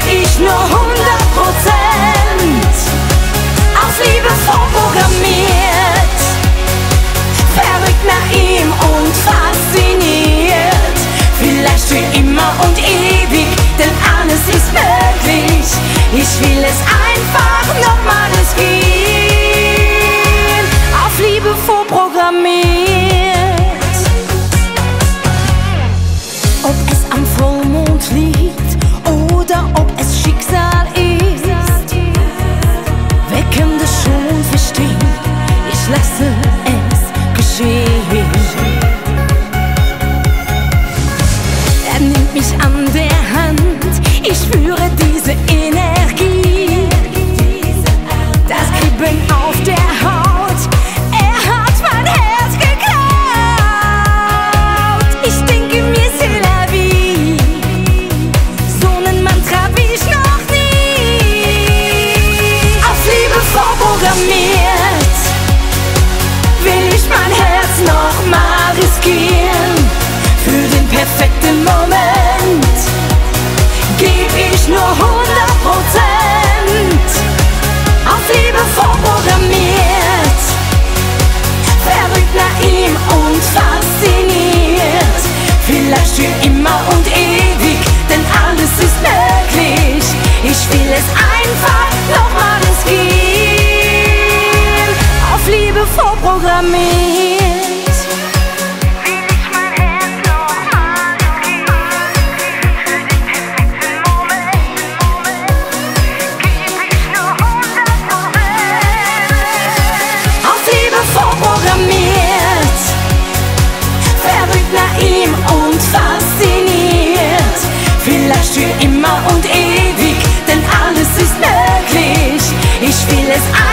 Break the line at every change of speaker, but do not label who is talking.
ich nur 100%. Auf Liebe vorprogrammiert, verrückt nach ihm und fasziniert. Vielleicht für immer und ewig, denn alles ist möglich. Ich will es einfach nochmal riskieren. Auf Liebe vorprogrammiert. Ob es am Vollmond liegt oder ob es Schicksal ist, wer kann das schon verstehen? Ich lasse es geschehen. Er nimmt mich an der Hand, ich spüre diese Energie, das Kribbeln auf der Haut. Er hat mein Herz geklaut. Ich denke mir, c'est la vie, so nen Mantra wie ich noch nie. Auf Liebe vorprogrammiert, will ich mein Herz noch mal riskieren. Für den perfekten Moment geb ich nur 100%. Auf Liebe vorprogrammiert, verrückt nach ihm und fasziniert. Vielleicht für immer und ewig, denn alles ist möglich. Ich will es einfach nochmal riskieren. Auf Liebe vorprogrammiert. Vorprogrammiert, verrückt nach ihm und fasziniert. Vielleicht für immer und ewig, denn alles ist möglich. Ich will es